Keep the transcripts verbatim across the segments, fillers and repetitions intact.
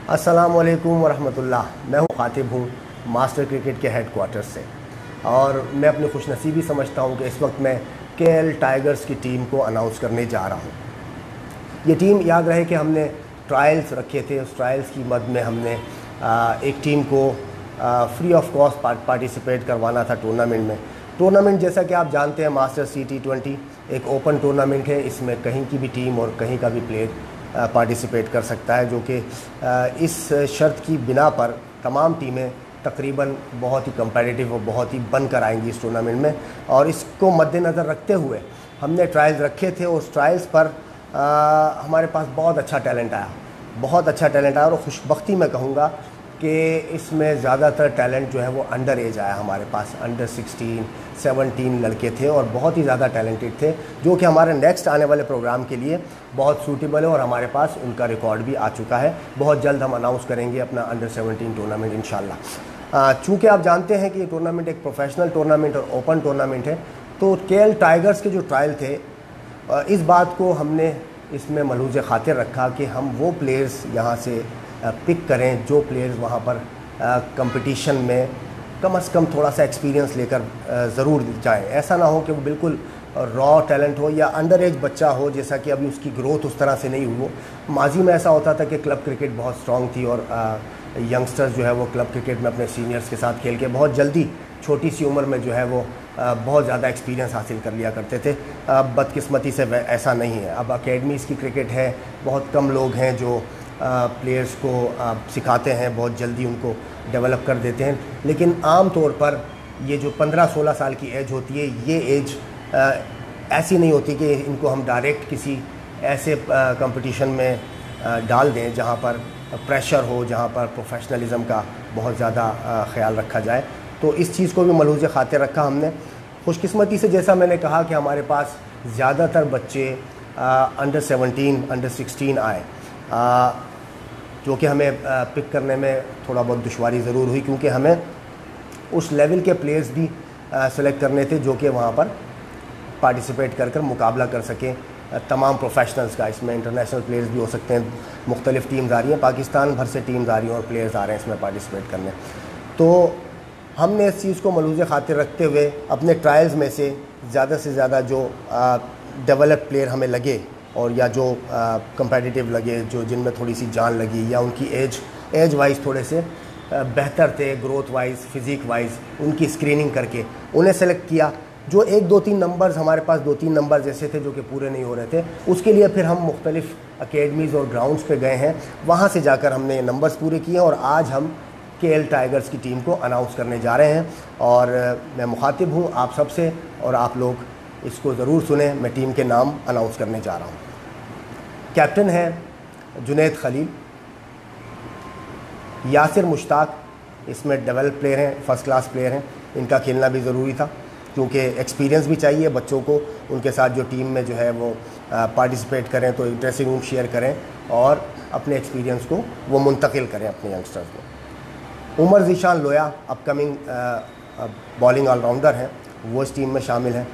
अस्सलामुअलैकुम वरहमतुल्लाह। मैं हूँ खातिब हूँ मास्टर क्रिकेट के हेड क्वार्टर्स से, और मैं अपनी खुशनसीबी समझता हूँ कि इस वक्त मैं केएल टाइगर्स की टीम को अनाउंस करने जा रहा हूँ। ये टीम, याद रहे कि हमने ट्रायल्स रखे थे, उस ट्रायल्स की मद में हमने आ, एक टीम को फ्री ऑफ कॉस्ट पार्टिसिपेट करवाना था टूर्नामेंट में। टूर्नामेंट जैसा कि आप जानते हैं, मास्टर सी टी ट्वेंटी एक ओपन टूर्नामेंट है। इसमें कहीं की भी टीम और कहीं का भी प्लेयर पार्टिसिपेट कर सकता है, जो कि इस शर्त की बिना पर तमाम टीमें तकरीबन बहुत ही कम्पेटिटिव और बहुत ही बन कर आएंगी इस टूर्नामेंट में। और इसको मद्देनज़र रखते हुए हमने ट्रायल्स रखे थे। उस ट्रायल्स पर आ, हमारे पास बहुत अच्छा टैलेंट आया, बहुत अच्छा टैलेंट आया। और खुशबख्ती मैं कहूँगा कि इसमें ज़्यादातर टैलेंट जो है वो अंडर एज आया हमारे पास। अंडर सिक्सटीन सेवनटीन लड़के थे और बहुत ही ज़्यादा टैलेंटेड थे, जो कि हमारे नेक्स्ट आने वाले प्रोग्राम के लिए बहुत सूटेबल है। और हमारे पास उनका रिकॉर्ड भी आ चुका है। बहुत जल्द हम अनाउंस करेंगे अपना अंडर सेवनटीन टूर्नामेंट इंशाल्लाह। चूँकि आप जानते हैं कि ये टूर्नामेंट एक प्रोफेशनल टूर्नामेंट और ओपन टूर्नामेंट है, तो केएल टाइगर्स के जो ट्रायल थे, इस बात को हमने इसमें मलूज़ खातिर रखा कि हम वो प्लेयर्स यहाँ से पिक करें जो प्लेयर्स वहाँ पर कंपटीशन में कम से कम थोड़ा सा एक्सपीरियंस लेकर ज़रूर जाएं। ऐसा ना हो कि वो बिल्कुल रॉ टैलेंट हो या अंडर एज बच्चा हो, जैसा कि अभी उसकी ग्रोथ उस तरह से नहीं हुई हो। माजी में ऐसा होता था कि क्लब क्रिकेट बहुत स्ट्रॉन्ग थी और यंगस्टर्स जो है वो क्लब क्रिकेट में अपने सीनियर्स के साथ खेल के बहुत जल्दी छोटी सी उम्र में जो है वो बहुत ज़्यादा एक्सपीरियंस हासिल कर लिया करते थे। बदकिस्मती से ऐसा नहीं है। अब अकेडमीज़ की क्रिकेट है, बहुत कम लोग हैं जो प्लेयर्स को सिखाते हैं, बहुत जल्दी उनको डेवलप कर देते हैं। लेकिन आम तौर पर ये जो पंद्रह सोलह साल की एज होती है, ये एज ऐसी नहीं होती कि इनको हम डायरेक्ट किसी ऐसे कंपटीशन में डाल दें जहाँ पर प्रेशर हो, जहाँ पर प्रोफेशनलिज्म का बहुत ज़्यादा ख्याल रखा जाए। तो इस चीज़ को भी मलूज़ खातिर रखा हमने। खुशकिस्मती से, जैसा मैंने कहा, कि हमारे पास ज़्यादातर बच्चे अंडर सेवनटीन अंडर सिक्सटीन आए, आ, जो कि हमें पिक करने में थोड़ा बहुत दुश्वारी ज़रूर हुई, क्योंकि हमें उस लेवल के प्लेयर्स भी सेलेक्ट करने थे जो कि वहाँ पर पार्टिसिपेट कर कर मुकाबला कर सकें तमाम प्रोफेशनल्स का। इसमें इंटरनेशनल प्लेयर्स भी हो सकते हैं, मुख्तलिफ़ टीम्स आ रही हैं, पाकिस्तान भर से टीम्स आ रही हैं और प्लेयर्स आ रहे हैं इसमें पार्टिसिपेट करने। तो हमने इस चीज़ को मलूज़ खातिर रखते हुए अपने ट्रायल्स में से ज़्यादा से ज़्यादा जो डेवलप प्लेयर हमें लगे और या जो कंपेटिटिव लगे, जो जिनमें थोड़ी सी जान लगी या उनकी एज एज वाइज थोड़े से बेहतर थे, ग्रोथ वाइज, फिज़िक वाइज, उनकी स्क्रीनिंग करके उन्हें सेलेक्ट किया। जो एक दो तीन नंबर्स हमारे पास दो तीन नंबर्स ऐसे थे जो कि पूरे नहीं हो रहे थे, उसके लिए फिर हम मुख्तलिफ़ अकेडमीज़ और ग्राउंड्स पे गए हैं, वहाँ से जाकर हमने नंबर्स पूरे किए और आज हम केएल टाइगर्स की टीम को अनाउंस करने जा रहे हैं। और मैं मुखातिब हूँ आप सबसे, और आप लोग इसको ज़रूर सुने। मैं टीम के नाम अनाउंस करने जा रहा हूँ। कैप्टन है जुनैद खलील, यासिर मुश्ताक इसमें डेवलप प्लेयर हैं, फ़र्स्ट क्लास प्लेयर हैं। इनका खेलना भी ज़रूरी था क्योंकि एक्सपीरियंस भी चाहिए बच्चों को, उनके साथ जो टीम में जो है वो पार्टिसिपेट करें तो ड्रेसिंग रूम शेयर करें और अपने एक्सपीरियंस को वो मुंतकिल करें अपने यंगस्टर्स को। Umar Zeeshan Loya upcoming bowling allrounder हैं, वो इस टीम में शामिल हैं।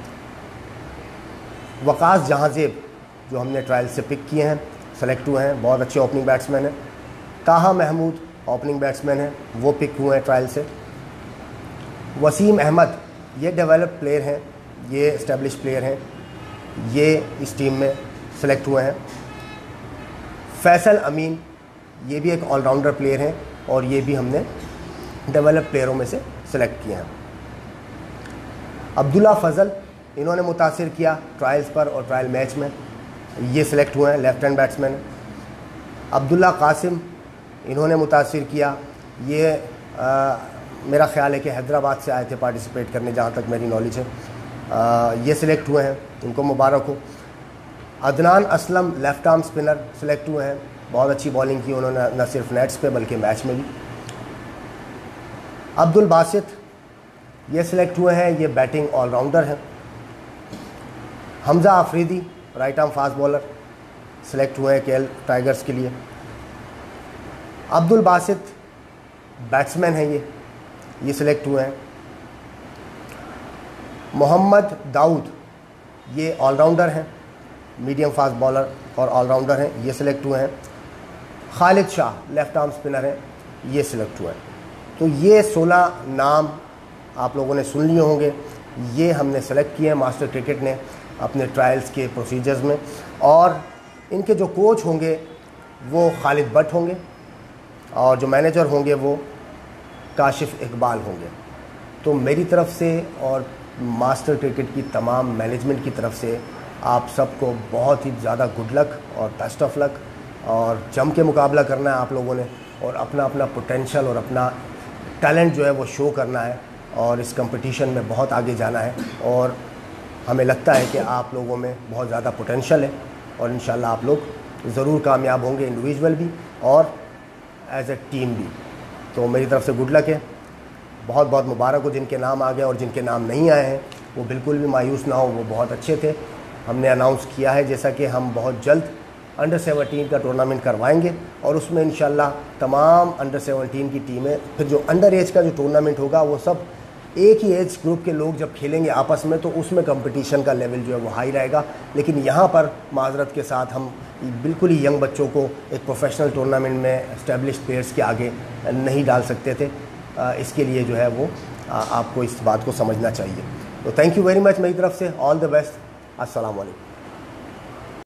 वकास जहांज़ेब जो हमने ट्रायल से पिक किए हैं, सेलेक्ट हुए हैं, बहुत अच्छे ओपनिंग बैट्समैन हैं। ताहा महमूद ओपनिंग बैट्समैन हैं, वो पिक हुए हैं ट्रायल से। वसीम अहमद ये डेवलप प्लेयर हैं, ये इस्टेब्लिश प्लेयर हैं, ये इस टीम में सेलेक्ट हुए हैं। फैसल अमीन ये भी एक ऑलराउंडर प्लेयर हैं और ये भी हमने डेवलप प्लेयरों में से सेलेक्ट किए हैं। अब्दुल्ला फ़ज़ल इन्होंने मुतासिर किया ट्रायल्स पर और ट्रायल मैच में, ये सिलेक्ट हुए हैं, left hand batsman. Abdullah Qasim इन्होंने मुतासिर किया, ये आ, मेरा ख़्याल है कि हैदराबाद से आए थे पार्टिसिपेट करने, जहाँ तक मेरी नॉलेज है। आ, ये सिलेक्ट हुए हैं, उनको मुबारक हो। Adnan Aslam left arm spinner select हुए हैं, बहुत अच्छी बॉलिंग की उन्होंने, न सिर्फ नेट्स पे बल्कि मैच में भी। अब्दुल बासित ये सिलेक्ट हुए हैं, ये बैटिंग ऑलराउंडर हैं। Hamza Afridi right arm fast bowler select हुए हैं केएल टाइगर्स के लिए। अब्दुल बासित बैट्समैन हैं, ये ये सिलेक्ट हुए हैं। मोहम्मद दाऊद ये ऑलराउंडर हैं, मीडियम फास्ट बॉलर और ऑलराउंडर हैं, ये सिलेक्ट हुए हैं। Khalid Shah left arm spinner हैं, ये सिलेक्ट हुए हैं। तो ये सोलह नाम आप लोगों ने सुन लिए होंगे, ये हमने सेलेक्ट किए हैं मास्टर क्रिकेट ने अपने ट्रायल्स के प्रोसीजर्स में। और इनके जो कोच होंगे वो खालिद भट्ट होंगे और जो मैनेजर होंगे वो काशिफ इकबाल होंगे। तो मेरी तरफ से और मास्टर क्रिकेट की तमाम मैनेजमेंट की तरफ से आप सबको बहुत ही ज़्यादा गुड लक और बेस्ट ऑफ लक, और जम के मुकाबला करना है आप लोगों ने और अपना अपना पोटेंशियल और अपना टैलेंट जो है वो शो करना है और इस कंपटीशन में बहुत आगे जाना है। और हमें लगता है कि आप लोगों में बहुत ज़्यादा पोटेंशियल है और इंशाल्लाह आप लोग ज़रूर कामयाब होंगे, इंडिविजुअल भी और एज ए टीम भी। तो मेरी तरफ से गुड लक है, बहुत बहुत मुबारक हो जिनके नाम आ गए, और जिनके नाम नहीं आए हैं वो बिल्कुल भी मायूस ना हो, वो बहुत अच्छे थे। हमने अनाउंस किया है जैसा कि हम बहुत जल्द अंडर सेवनटीन का टूर्नामेंट करवाएंगे और उसमें इंशाल्लाह तमाम अंडर सेवनटीन की टीमें, फिर जो अंडर एज का जो टूर्नामेंट होगा वो सब एक ही एज ग्रुप के लोग जब खेलेंगे आपस में, तो उसमें कंपटीशन का लेवल जो है वो हाई रहेगा। लेकिन यहाँ पर माजरत के साथ हम बिल्कुल ही यंग बच्चों को एक प्रोफेशनल टूर्नामेंट में एस्टेब्लिश्ड प्लेयर्स के आगे नहीं डाल सकते थे। इसके लिए जो है वो आपको इस बात को समझना चाहिए। तो थैंक यू वेरी मच मेरी तरफ से, ऑल द बेस्ट, अस्सलाम वालेकुम।